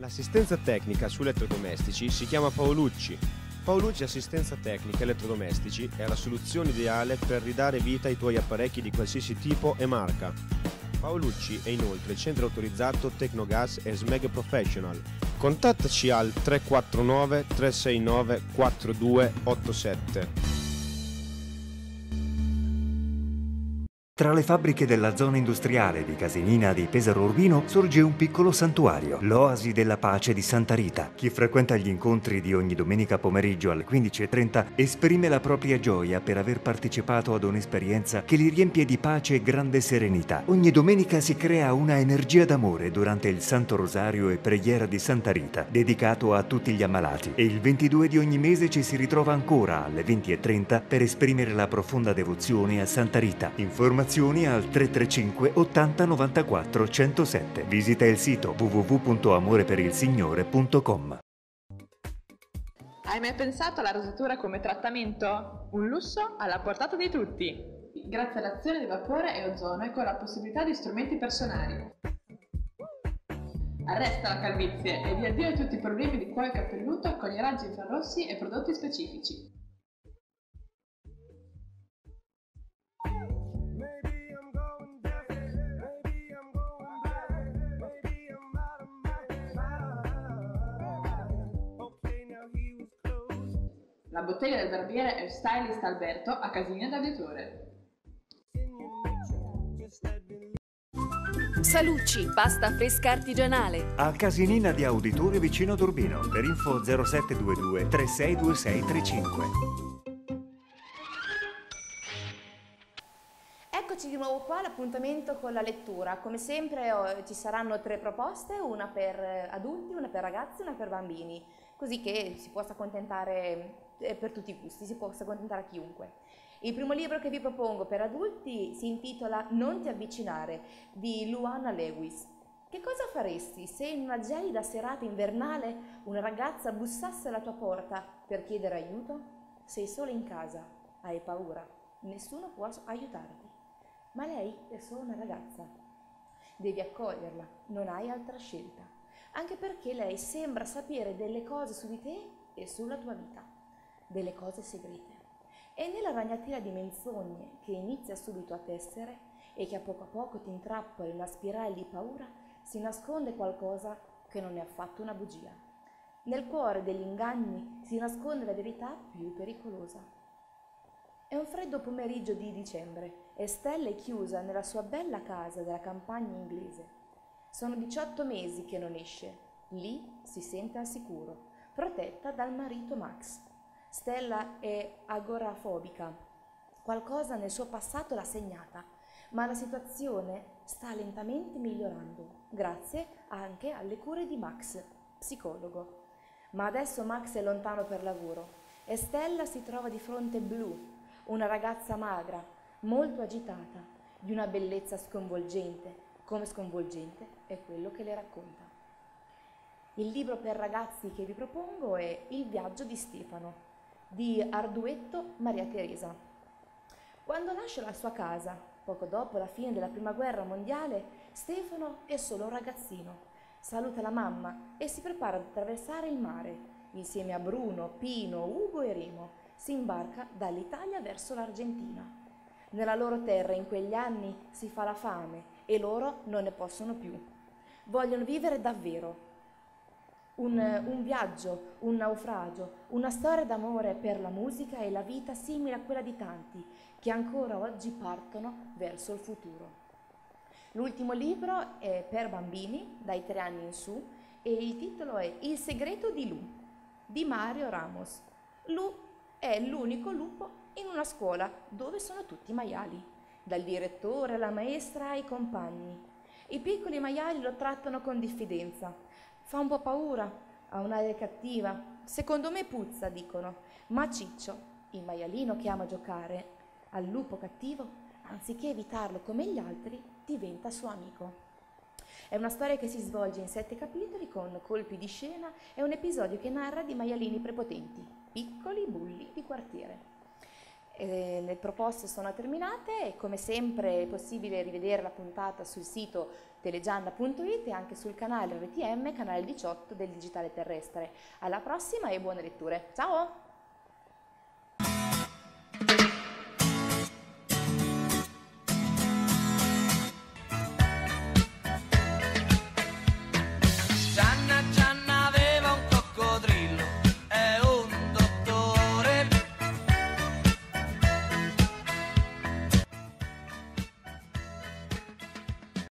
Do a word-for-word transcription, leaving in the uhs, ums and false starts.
L'assistenza tecnica su elettrodomestici si chiama Paolucci. Paolucci Assistenza Tecnica Elettrodomestici è la soluzione ideale per ridare vita ai tuoi apparecchi di qualsiasi tipo e marca. Paolucci è inoltre centro autorizzato Tecnogas e Smeg Professional. Contattaci al tre quattro nove tre sei nove quattro due otto sette. Tra le fabbriche della zona industriale di Casinina di Pesaro Urbino sorge un piccolo santuario, l'Oasi della Pace di Santa Rita. Chi frequenta gli incontri di ogni domenica pomeriggio alle quindici e trenta esprime la propria gioia per aver partecipato ad un'esperienza che li riempie di pace e grande serenità. Ogni domenica si crea una energia d'amore durante il Santo Rosario e Preghiera di Santa Rita, dedicato a tutti gli ammalati. E il ventidue di ogni mese ci si ritrova ancora alle venti e trenta per esprimere la profonda devozione a Santa Rita. Informazioni al tre tre cinque ottanta novantaquattro centosette. Visita il sito w w w punto amore per il signore punto com. Hai mai pensato alla rosatura come trattamento? Un lusso alla portata di tutti, grazie all'azione di vapore e ozono e con la possibilità di strumenti personali. Arresta la calvizie e dia addio a tutti i problemi di cuoio capelluto con i raggi infrarossi e prodotti specifici. La bottega del barbiere e stylist Alberto a Casinina d'Aviatore. Salucci, pasta fresca artigianale. A Casinina di Auditore vicino ad Urbino. Per info zero sette due due tre sei due sei tre cinque. Eccoci di nuovo qua all'appuntamento con la lettura. Come sempre oh, ci saranno tre proposte, una per adulti, una per ragazzi e una per bambini, così che si possa accontentare eh, per tutti i gusti, si possa accontentare a chiunque. Il primo libro che vi propongo per adulti si intitola Non ti avvicinare di Luana Lewis. Che cosa faresti se in una gelida serata invernale una ragazza bussasse alla tua porta per chiedere aiuto? Sei sola in casa, hai paura, nessuno può aiutarti. Ma lei è solo una ragazza. Devi accoglierla, non hai altra scelta. Anche perché lei sembra sapere delle cose su di te e sulla tua vita, delle cose segrete. E nella ragnatela di menzogne che inizia subito a tessere e che a poco a poco ti intrappola in una spirale di paura, si nasconde qualcosa che non è affatto una bugia. Nel cuore degli inganni si nasconde la verità più pericolosa. È un freddo pomeriggio di dicembre e Stella è chiusa nella sua bella casa della campagna inglese. Sono diciotto mesi che non esce. Lì si sente al sicuro, protetta dal marito Max. Stella è agorafobica. Qualcosa nel suo passato l'ha segnata, ma la situazione sta lentamente migliorando, grazie anche alle cure di Max, psicologo. Ma adesso Max è lontano per lavoro e Stella si trova di fronte Blue, una ragazza magra, molto agitata, di una bellezza sconvolgente, come sconvolgente è quello che le racconta. Il libro per ragazzi che vi propongo è Il viaggio di Stefano, di Arduetto Maria Teresa. Quando lascia la sua casa, poco dopo la fine della Prima Guerra Mondiale, Stefano è solo un ragazzino. Saluta la mamma e si prepara ad attraversare il mare. Insieme a Bruno, Pino, Ugo e Remo si imbarca dall'Italia verso l'Argentina. Nella loro terra in quegli anni si fa la fame e loro non ne possono più. Vogliono vivere davvero. Un, un viaggio, un naufragio, una storia d'amore per la musica e la vita simile a quella di tanti che ancora oggi partono verso il futuro. L'ultimo libro è per bambini, dai tre anni in su, e il titolo è Il segreto di Lu, di Mario Ramos. Lu è l'unico lupo in una scuola dove sono tutti maiali, dal direttore alla maestra ai compagni. I piccoli maiali lo trattano con diffidenza. Fa un po' paura, ha un'aria cattiva, secondo me puzza, dicono, ma Ciccio, il maialino che ama giocare al lupo cattivo, anziché evitarlo come gli altri, diventa suo amico. È una storia che si svolge in sette capitoli con colpi di scena e un episodio che narra di maialini prepotenti, piccoli bulli di quartiere. Eh, le proposte sono terminate e come sempre è possibile rivedere la puntata sul sito telegianna punto it e anche sul canale R T M, canale diciotto del Digitale Terrestre. Alla prossima e buone letture. Ciao!